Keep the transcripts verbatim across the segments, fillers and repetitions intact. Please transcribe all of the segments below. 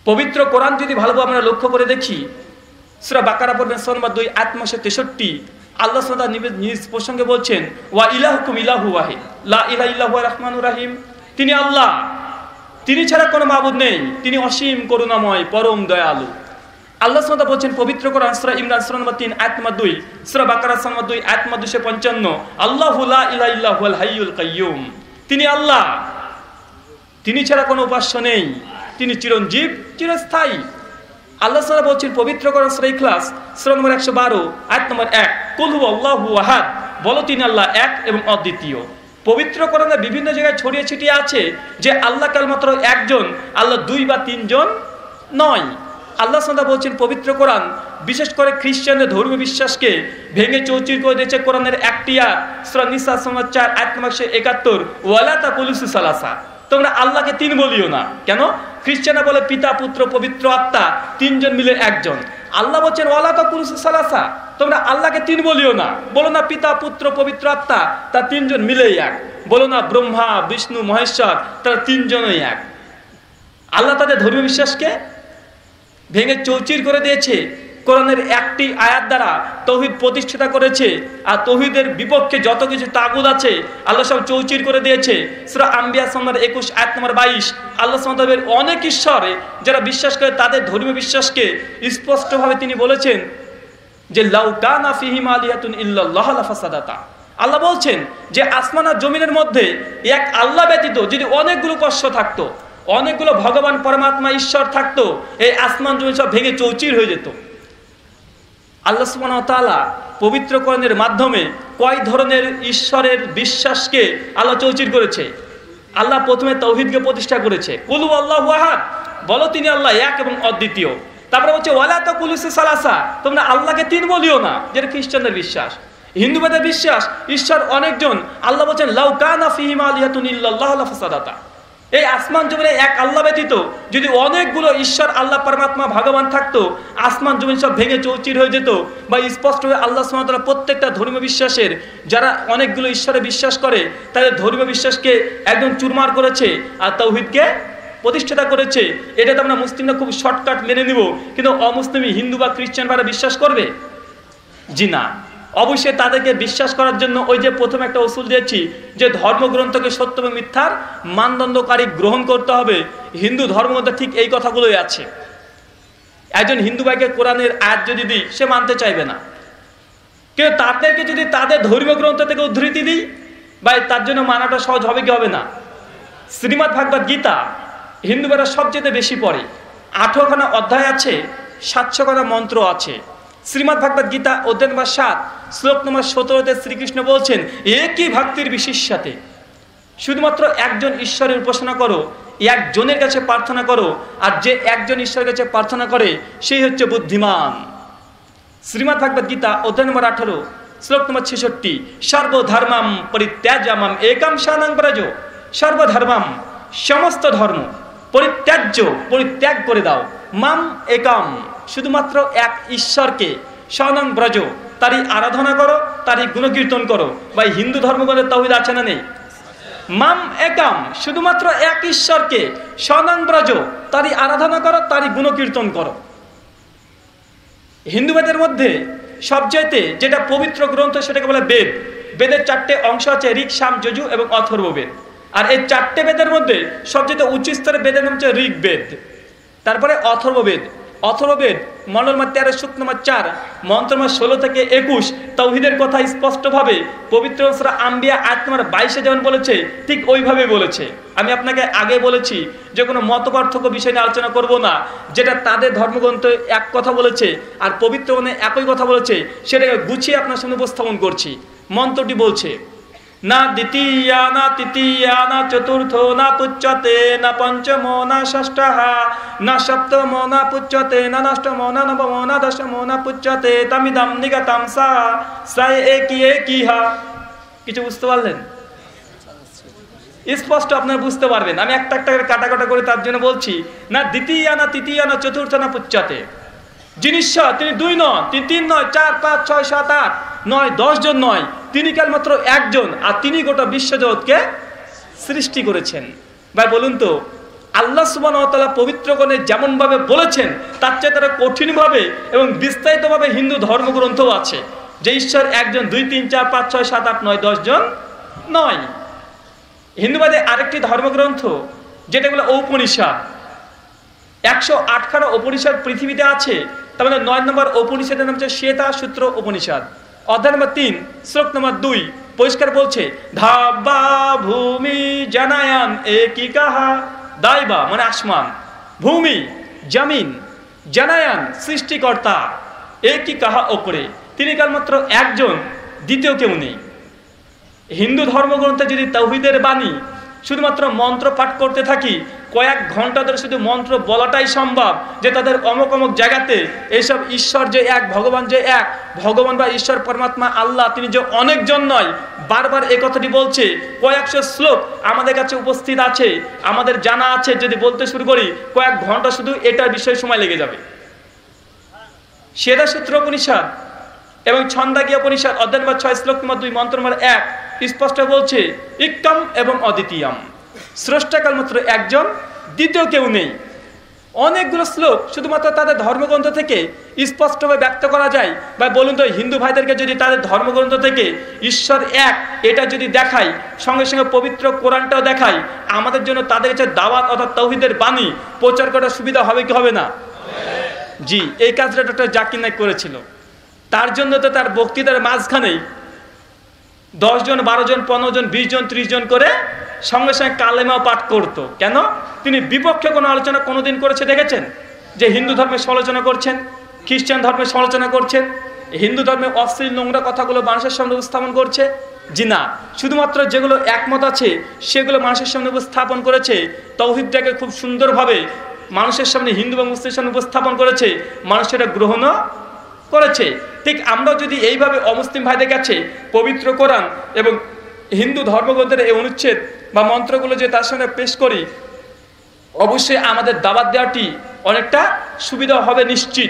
পবিত্র কোরআন যদি ভালোভাবে আমরা লক্ষ্য করে দেখি, সূরা বাকারা পড়বেন সূরা নম্বর দুই আয়াত নম্বর তেষট্টি, আল্লাহ সুবহানাহু ওয়া তাআলা নিজ প্রসঙ্গে বলছেন, ওয়া ইলাহুকুম ইলাহু ওয়াহিদ লা ইলাহা ইল্লা হুয়া রাহমানুর রহিম। তিনি আল্লাহ, তিনি ছাড়া কোনো মাবুদ নেই, তিনি অসীম করুণাময়, পরম দয়ালু। আল্লাহ সুবহানাহু ওয়া তাআলা বলছেন পবিত্র কোরআন সূরা ইমরান সূরা নম্বর তিন আয়াত নম্বর দুই, সূরা বাকারা সূরা নম্বর দুই আয়াত নম্বর দুইশো পঞ্চান্ন, আল্লাহু লা ইলাহা ইল্লা হুয়াল হাইয়ুল কাইয়্যুম। তিনি আল্লাহ, তিনি ছাড়া কোনো উপাস্য নেই, তিনি চিরঞ্জীব, চিরস্থায়ী। আল্লাহ তাআলা বলছেন পবিত্র কোরআন সূরা ইখলাস সূরা নম্বর একশো বারো আয়াত নম্বর এক, কুল হুয়াল্লাহু আহাদ, বলো তিনি আল্লাহ এক এবং অদ্বিতীয়। পবিত্র কোরআনে বিভিন্ন জায়গায় ছড়িয়ে ছিটিয়ে আছে যে আল্লাহ কেবলমাত্র একজন, আল্লাহ দুই বা তিনজন নয়। আল্লাহ তাআলা বলছেন পবিত্র কোরআন বিশেষ করে খ্রিস্টানদের ধর্মীয় বিশ্বাসকে ভেঙে চৌচির করে দিয়েছে কোরআনের একটি আয়াত সূরা নিসা সূরা চার আয়াত নম্বর একশো একাত্তর, ওয়ালা তাকুলু সালাসা, তোমরা আল্লাহকে তিন বলিও না। কেন? খ্রিস্টানরা বলে পিতা পুত্র পবিত্র আত্মা তিনজন মিলে একজন। আল্লাহ বলছেন ওয়ালা তাকুলু সালাসা, তোমরা আল্লাহকে তিন বলিও না, বলো না পিতা পুত্র পবিত্র আত্মা তা তিনজন মিলেই এক, বলো না ব্রহ্মা বিষ্ণু মহেশ্বর তারা তিনজনই এক। আল্লাহ তাদের ধর্মীয় বিশ্বাসকে ভেঙে চৌচির করে দিয়েছে কোরআনের একটি আয়াত দ্বারা, তৌহিদ প্রতিষ্ঠাতা করেছে। আর তৌহিদের বিপক্ষে যত কিছু তাগুত আছে আল্লাহ সব চৌচির করে দিয়েছে। সূরা আম্বিয়া নম্বর একুশ আয়াত নম্বর বাইশ, আল্লাহ সুবহানাহু ওয়া তাআলা অনেক ঈশ্বরে যারা বিশ্বাস করে তাদের ধর্মীয় বিশ্বাসকে স্পষ্টভাবে তিনি বলেছেন যে লাউ কানা ফীহিমা আলিহাতুন ইল্লাল্লাহু লাফাসাদাতা। আল্লাহ বলছেন যে আসমান আর জমিনের মধ্যে এক আল্লাহ ব্যতীত যদি অনেকগুলো কষ্ট থাকতো, অনেকগুলো ভগবান পরমাত্মা ঈশ্বর থাকতো, এই আসমান জমিন সব ভেঙে চৌচির হয়ে যেত। আল্লাহ সুবহানাহু ওয়া তাআলা পবিত্র কোরআনের মাধ্যমে কয় ধরনের ঈশ্বরের বিশ্বাসকে আল্লাহ চৌচির করেছে। আল্লাহ প্রথমে তাওহীদকে প্রতিষ্ঠা করেছে, কুল হুয়াল্লাহু আহাদ, বলো তিনি আল্লাহ এক এবং অদ্বিতীয়। তারপরে বলছে ওয়ালা তাকুলু সালাসা, তোমরা আল্লাহকে তিন বলিও না, যেটা খ্রিস্টানদের বিশ্বাস। হিন্দুদের বিশ্বাস ঈশ্বর অনেকজন। আল্লাহ বলছেন লাউ কানা ফীহিমা আলিহাতুন ইল্লাল্লাহু লাফাসাদাতা, এই আসমান জমিনে এক আল্লাহ ব্যতীত যদি অনেকগুলো ঈশ্বর আল্লাহ পরমাত্মা ভগবান থাকতো, আসমান জমিন সব ভেঙে চৌচির হয়ে যেত। বা স্পষ্টভাবে আল্লাহ সুবহানাহু ওয়া তাআলা প্রত্যেকটা ধর্মীয় বিশ্বাসের যারা অনেকগুলো ঈশ্বরে বিশ্বাস করে তাদের ধর্মীয় বিশ্বাসকে একদম চুরমার করেছে আর তাওহীদকে প্রতিষ্ঠাতা করেছে। এটা তো আমরা মুসলিমরা খুব শর্টকাট মেনে নিব, কিন্তু অমুসলিম হিন্দু বা খ্রিস্টান ভাইরা বিশ্বাস করবে? জি না, অবশ্যই তাদেরকে বিশ্বাস করার জন্য ওই যে প্রথম একটা উসুল দিয়েছি যে ধর্মগ্রন্থকে সত্য এবং মিথ্যার মানদণ্ডকারী গ্রহণ করতে হবে। হিন্দু ধর্মের মধ্যে ঠিক এই কথাগুলোই আছে। একজন হিন্দু ভাইকে কোরআনের আয়াত যদি দিই সে মানতে চাইবে না, কিন্তু তাদেরকে যদি তাদের ধর্মীয় গ্রন্থ থেকে উদ্ধৃতি দিই ভাই তার জন্য মানাটা সহজ হবে কি হবে না? শ্রীমদ্ ভাগবত গীতা হিন্দু ভাইরা সবচেয়ে বেশি পড়ে, আঠারোখানা অধ্যায় আছে, সাতশো খানা মন্ত্র আছে। শ্রীমদ্ ভাগবত গীতা অধ্যায় নম্বর সাত শ্লোক নম্বর সতেরোতে শ্রীকৃষ্ণ বলছেন একই ভক্তির বিশিষ্যাতে, শুধুমাত্র একজন ঈশ্বরের উপাসনা করো, একজনের কাছে প্রার্থনা করো, আর যে একজন ঈশ্বরের কাছে প্রার্থনা করে সেই হচ্ছে বুদ্ধিমান। শ্রীমদ্ ভাগবত গীতা অধ্যায় নম্বর আঠারো শ্লোক নম্বর ছেষট্টি, সর্বধর্মাম পরিত্যাজ্যামাম একাম শরণং ব্রজ, সর্বধর্মাম সমস্ত ধর্ম পরিত্যাজ্য পরিত্যাগ করে দাও, মাম একাম শুধুমাত্র এক ঈশ্বরকে, শরণং ব্রজ তারই আরাধনা করো, তারই গুণকীর্তন করো। ভাই হিন্দু ধর্মগ্রন্থে তাওহীদ আছে না নেই? মাম একাম শুধুমাত্র এক ঈশ্বরকে, শরণং ব্রজ তারই আরাধনা করো, তারই গুণকীর্তন করো। হিন্দু বেদের মধ্যে সবচাইতে যেটা পবিত্র গ্রন্থ সেটাকে বলে বেদ। বেদের চারটে অংশ আছে, ঋক সাম যজু এবং অথর্ববেদ। আর এই চারটে বেদের মধ্যে সবচেয়ে উচ্চ স্তরের বেদের নাম হচ্ছে ঋগ্বেদ, তারপরে অথর্ববেদ। অথর্ববেদ মণ্ডল নম্বর তেরো সূক্ত নম্বর চার মন্ত্র নম্বর ষোলো থেকে একুশ তাওহীদের কথা স্পষ্টভাবে পবিত্র সূরা আম্বিয়া আয়াত নম্বর বাইশে যেমন বলেছে ঠিক ওইভাবে বলেছে। আমি আপনাকে আগে বলেছি যে কোনো মত পার্থক্য বিষয় নিয়ে আলোচনা করব না, যেটা তাদের ধর্মগ্রন্থে এক কথা বলেছে আর পবিত্র মনে একই কথা বলেছে সেটাকে গুছিয়ে আপনার সামনে উপস্থাপন করছি। মন্ত্রটি বলছে, না দ্বিতীয়া না তৃতীয়া না চতুর্থ না পুচ্যতে না পঞ্চম না ষষ্ঠঃ না সপ্তম না পুচ্যতে না অষ্টম না নবম না দশম না পুচ্যতে তামিদম নিগতম সা সায় একি একিহা। কিছু বুঝতে পারলেন? স্পষ্ট আপনারা বুঝতে পারবেন। আমি একটা একটা করে কাটা কাটা করে তার জন্য বলছি, না দ্বিতীয়া না তৃতীয়া না চতুর্থ না পুচ্যতে, যিনি ঈশ্বর তিনি দুই নয়, তিনি তিন নয়, চার পাঁচ ছয় সাত আট নয় দশ জন নয়, তিনি কেবলমাত্র একজন, আর তিনি গোটা বিশ্বজগৎকে সৃষ্টি করেছেন। ভাই বলুন তো আল্লাহ সুবহানাহু ওয়া তাআলা পবিত্র গ্রন্থে যেমনভাবে বলেছেন তার চেয়ে তারা কঠিনভাবে এবং বিস্তারিতভাবে হিন্দু ধর্মগ্রন্থও আছে যে ঈশ্বর একজন, দুই, তিন, চার, পাঁচ, ছয়, সাত, আট, নয়, দশ জন নয়। হিন্দুবাদের আরেকটি ধর্মগ্রন্থ যেটা বলে ঔপনিষদ, একশো আটখানা উপনিষদ পৃথিবীতে আছে। তার মানে নয় নম্বর উপনিষদের নাম হচ্ছে শ্বেতা সূত্র উপনিষদ, অধ্যায় নম্বর তিন শ্লোক নম্বর দুই পরিষ্কার বলছে ধাবা ভূমি জানায়ান একই কাহা, দাইবা মানে আসমান, ভূমি জমিন, জানায়ান সৃষ্টিকর্তা, একই কাহা ওপরে, তিনি কেবলমাত্র একজন, দ্বিতীয় কেউ নেই। হিন্দু ধর্মগ্রন্থে যদি তাওহীদের বাণী শুধুমাত্র মন্ত্র পাঠ করতে থাকি, কয়েক ঘন্টা ধরে শুধু মন্ত্র বলাটাই সম্ভব যে তাদের অমুক অমুক জায়গাতে এইসব ঈশ্বর যে এক, ভগবান যে এক, ভগবান বা ঈশ্বর পরমাত্মা আল্লাহ তিনি যে অনেকজন নয়, বারবার এই কথাটি বলছে। কয়েকশো শ্লোক আমাদের কাছে উপস্থিত আছে, আমাদের জানা আছে, যদি বলতে শুরু করি কয়েক ঘন্টা শুধু এটার বিষয়ে সময় লেগে যাবে। শ্বেতা সূত্র উপনিষদ এবং ছন্দাগীয় উপনিষদ অধ্যায় নম্বর ছয় শ্লোক নম্বর দুই মন্ত্র নম্বর এক স্পষ্ট বলছে ইক্কম এবং অদ্বিতীয়ম, স্রষ্টা কেবলমাত্র একজন, দ্বিতীয় কেউ নেই। অনেকগুলো শ্লোক শুধুমাত্র তাদের ধর্মগ্রন্থ থেকে স্পষ্টভাবে ব্যক্ত করা যায়। বা বলুন তো হিন্দু ভাইদেরকে যদি তাদের ধর্মগ্রন্থ থেকে ঈশ্বর এক এটা যদি দেখাই, সঙ্গে সঙ্গে পবিত্র কোরআনটাও দেখাই, আমাদের জন্য তাদের কাছে দাওয়াত অর্থাৎ তাওহীদের বাণী প্রচার করার সুবিধা হবে কি হবে না? জি, এই কাজটা ডক্টর জাকির নায়েক করেছিল। তার জন্য তো তার বক্তৃতার মাঝখানেই দশ জন, বারো জন, পনেরো জন, বিশ জন, ত্রিশ জন করে সঙ্গে সঙ্গে কালেমাও পাঠ করতো। কেন? তিনি বিপক্ষে কোনো আলোচনা কোনোদিন করেছে দেখেছেন? যে হিন্দু ধর্মের সমালোচনা করছেন, খ্রিস্টান ধর্মের সমালোচনা করছেন, হিন্দু ধর্মের অশ্লীল নোংরা কথাগুলো মানুষের সামনে উপস্থাপন করছে? জি না, শুধুমাত্র যেগুলো একমত আছে সেগুলো মানুষের সামনে উপস্থাপন করেছে। তাওহীদটাকে খুব সুন্দরভাবে মানুষের সামনে হিন্দু বা মুসলিমের সামনে উপস্থাপন করেছে, মানুষ সেটা গ্রহণও করেছে। ঠিক আমরাও যদি এইভাবে অমুসলিম ভাইদের কাছে পবিত্র কোরআন এবং হিন্দু ধর্মগ্রন্থের এই অনুচ্ছেদ বা মন্ত্রগুলো যে তার সামনে পেশ করি, অবশ্যই আমাদের দাওয়াত দেওয়াটি অনেকটা সুবিধা হবে নিশ্চিত।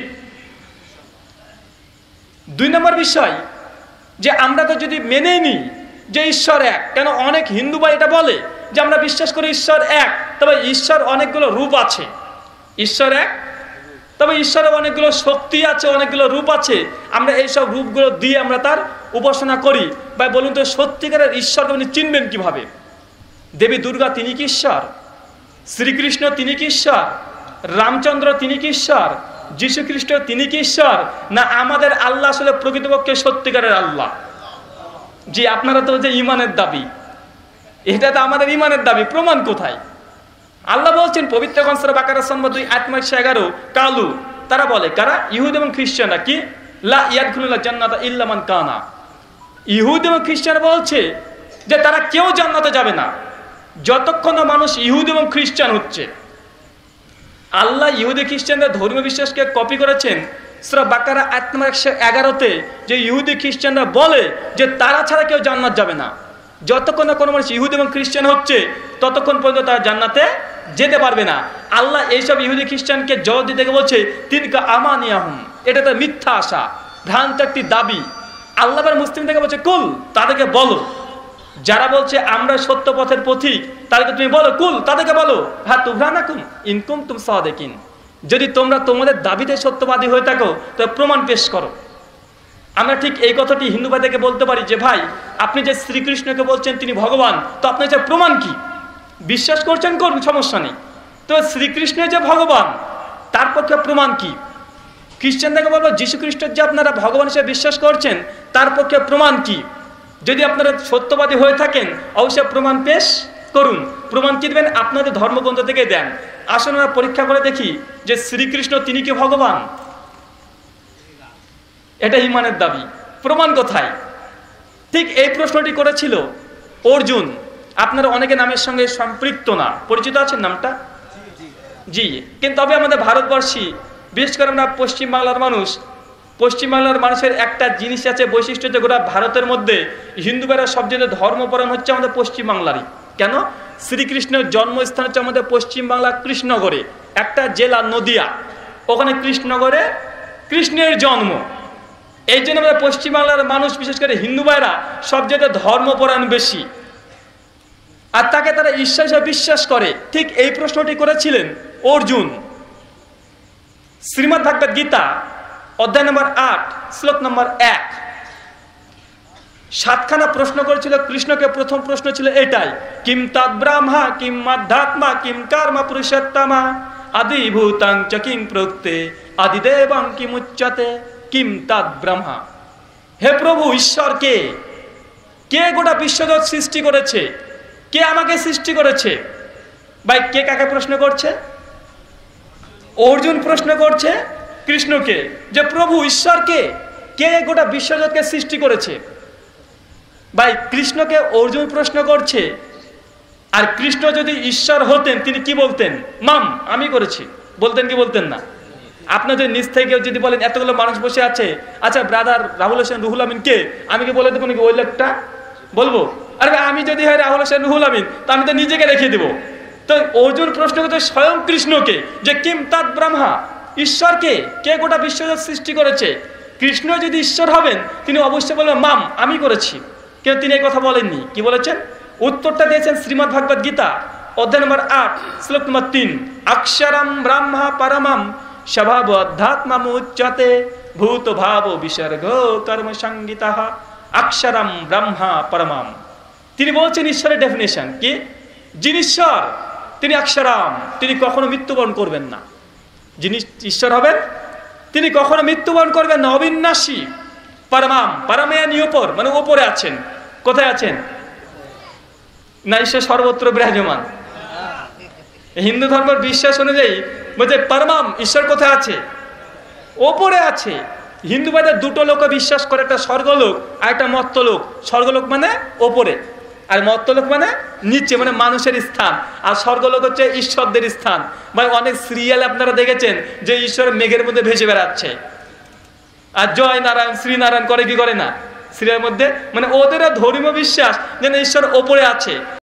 দুই নম্বর বিষয় যে আমরা তো যদি মেনে নিই যে ঈশ্বর এক, কেন অনেক হিন্দু ভাই এটা বলে যে আমরা বিশ্বাস করি ঈশ্বর এক, তবে ঈশ্বর অনেকগুলো রূপ আছে। ঈশ্বর এক, তবে ঈশ্বরের অনেকগুলো শক্তি আছে, অনেকগুলো রূপ আছে। আমরা এইসব রূপগুলো দিয়ে আমরা তার উপাসনা করি। বা বলুন তো সত্যিকারের ঈশ্বরকে আপনি চিনবেন কিভাবে? দেবী দুর্গা তিনি কি ঈশ্বর? শ্রীকৃষ্ণ তিনি কি ঈশ্বর? রামচন্দ্র তিনি কি ঈশ্বর? যীশু খ্রিস্ট তিনি কি ঈশ্বর? না আমাদের আল্লাহ আসলে প্রকৃতপক্ষে সত্যিকারের আল্লাহ? জি, আপনারা তো যে ইমানের দাবি, এটা তো আমাদের ইমানের দাবি, প্রমাণ কোথায়? আল্লাহ বলছেন পবিত্র গ্রন্থ সূরা বাকারা নম্বর দুই আয়াত একশো এগারো, কালু তারা বলে, কারা? ইহুদ এবং খ্রিস্টানরা, কি লা ইয়াদখুলুল জান্নাতা ইল্লা মান কানা। ইহুদ এবং খ্রিস্টান বলছে যে তারা কেউ জান্নাতে যাবে না যতক্ষণ না মানুষ ইহুদ এবং খ্রিস্টান হচ্ছে। আল্লাহ ইহুদি খ্রিস্টানদের ধর্মীয় বিশ্বাসকে কপি করেছেন সূরা বাকারা আয়াত নম্বর একশো এগারোতে, যে ইহুদি খ্রিস্টানরা বলে যে তারা ছাড়া কেউ জান্নাত যাবে না। যতক্ষণ না কোনো মানুষ ইহুদি এবং খ্রিস্টান হচ্ছে ততক্ষণ পর্যন্ত তারা জান্নাতে যেতে পারবে না। আল্লাহ এইসব ইহুদি খ্রিস্টানকে জবাব দিতে বলছে তিনকা আমানিয়াহুম, এটা তো মিথ্যা আশা, ভ্রান্ত একটি দাবি। আল্লাহ মুসলিম থেকে বলছে কুল, তাদেরকে বলো, যারা বলছে আমরা সত্য পথের পথিক তাদেরকে তুমি বলো, কুল তাদেরকে বলো, হ্যাঁ তুবরানাকুম ইনকুম তুম সাদিকিন, যদি তোমরা তোমাদের দাবিতে সত্যবাদী হয়ে থাকো তবে প্রমাণ পেশ করো। আমরা ঠিক এই কথাটি হিন্দু ভাইদেরকে বলতে পারি যে ভাই আপনি যে শ্রীকৃষ্ণকে বলছেন তিনি ভগবান, তো আপনার যে প্রমাণ কি? বিশ্বাস করছেন করুন, সমস্যা নেই, তো শ্রীকৃষ্ণ যে ভগবান তার পক্ষে প্রমাণ কি? খ্রিস্টানদেরকে বলবো যীশু খ্রিস্টের যে আপনারা ভগবান হিসেবে বিশ্বাস করছেন তার পক্ষে প্রমাণ কি? যদি আপনারা সত্যবাদী হয়ে থাকেন অবশ্যই প্রমাণ পেশ করুন। প্রমাণ কি দেবেন? আপনাদের ধর্মগ্রন্থ থেকে দেন। আসুন আমরা পরীক্ষা করে দেখি যে শ্রীকৃষ্ণ তিনি কি ভগবান? এটা ঈমানের দাবি, প্রমাণ কোথায়? ঠিক এই প্রশ্নটি করেছিল অর্জুন। আপনারা অনেকে নামের সঙ্গে সম্পৃক্ত না, পরিচিত আছেন নামটা? জি, কিন্তু তবে আমাদের ভারতবর্ষী, বিশেষ করে আমরা পশ্চিমবাংলার মানুষ, পশ্চিমবাংলার মানুষের একটা জিনিস আছে, বৈশিষ্ট্য, যে গোটা ভারতের মধ্যে হিন্দু ভাইরা সবচেয়ে ধর্মপরায়ণ হচ্ছে আমাদের পশ্চিমবাংলারই। কেন? শ্রীকৃষ্ণের জন্মস্থান হচ্ছে আমাদের পশ্চিমবাংলা কৃষ্ণনগরে, একটা জেলা নদিয়া, ওখানে কৃষ্ণনগরে কৃষ্ণের জন্ম। এই জন্য আমাদের পশ্চিমবাংলার মানুষ, বিশেষ করে হিন্দু ভাইরা সবচেয়ে ধর্মপরায়ণ বেশি। আর তাকে তারা ঈশ্বর হিসেবে বিশ্বাস করে। ঠিক এই প্রশ্নটি করেছিলেন অর্জুন। শ্রীমদ্ ভাগবত গীতা অধ্যায় নম্বর আট শ্লোক নম্বর এক। সাতখানা প্রশ্ন করেছিল কৃষ্ণকে। প্রথম প্রশ্ন ছিল এটাই, কিম তৎ ব্রহ্মা কিম আধ্যাত্মা কিম কর্ম পুরুষোত্তমা আদিভূতাং চ কিং প্রোক্তে আদিদেবং কিম উচ্যতে কিম তৎ ব্রহ্মা। হে প্রভু, ঈশ্বর কে? কে গোটা বিশ্বজগৎ সৃষ্টি করেছে? কে আমাকে সৃষ্টি করেছে? ভাই, কে কাকে প্রশ্ন করছে? অর্জুন প্রশ্ন করছে কৃষ্ণকে যে প্রভু ঈশ্বর কে? কে গোটা বিশ্বজগৎকে সৃষ্টি করেছে? ভাই, কৃষ্ণকে অর্জুন প্রশ্ন করছে। আর কৃষ্ণ যদি ঈশ্বর হতেন তিনি কি বলতেন? মাম, আমি করেছি বলতেন কি বলতেন না? আপনার যদি নিজ থেকে যদি বলেন এতগুলো মানুষ বসে আছে, আচ্ছা ব্রাদার রাহুল হোসেন রুহুল আমিন কে? আমি কি বলে দেবো নাকি ওই লোকটা? বলবো? আরে ভাই, আমি যদি হয় রাহুল হোসেন রুহুল আমিন তো আমি তো নিজেকে রেখে দেবো। তো অর্জুন প্রশ্ন করতে স্বয়ং কৃষ্ণকে যে কিম তৎ ব্রহ্মা, ঈশ্বরকে? কে গোটা বিশ্বজগৎ সৃষ্টি করেছে? কৃষ্ণ যদি ঈশ্বর হবেন তিনি অবশ্যই বলবেন মাম, আমি করেছি। কিন্তু তিনি এই কথা বলেননি। কি বলেছেন? উত্তরটা দিয়েছেন শ্রীমদ্ ভাগবত গীতা অধ্যায় নম্বর আট শ্লোক নম্বর তিন। অক্ষরম ব্রহ্মা পরমম স্বভাব অধ্যাত্মা উচ্যতে ভূত ভাব বিসর্গ কর্ম সংগীতঃ অক্ষরম ব্রহ্মা পরমম। তিনি বলছেন ঈশ্বরের ডেফিনেশন কি? যিনি ঈশ্বর তিনি অক্ষরম, তিনি কখনো মৃত্যুবরণ করবেন না। যিনি ঈশ্বর হবেন তিনি কখনো মৃত্যুবরণ করবেন না, অবিনাশী। পরমাম, পরমেয়ানি উপর, মানে উপরে আছেন। কোথায় আছেন? না, ঈশ্বর সর্বত্র বিরাজমান। হিন্দু ধর্মের বিশ্বাস অনুযায়ী বলছে পরমাম, ঈশ্বর কোথায় আছে? ওপরে আছে। হিন্দু বাদে দুটো লোক বিশ্বাস করে, একটা স্বর্গলোক আর একটা মর্ত্যলোক। স্বর্গলোক মানে ওপরে, আর মর্ত্যলোক মানে নিচে, মানে মানুষের স্থান। আর স্বর্গলোক হচ্ছে ঈশ্বরদের স্থান। মানে অনেক সিরিয়াল আপনারা দেখেছেন যে ঈশ্বর মেঘের মধ্যে ভেসে বেড়াচ্ছে, আর জয় নারায়ণ শ্রীনারায়ণ করে কি করে না সিরিয়ালের মধ্যে। মানে ওদেরও ধর্মীয় বিশ্বাস যেন ঈশ্বর ওপরে আছে।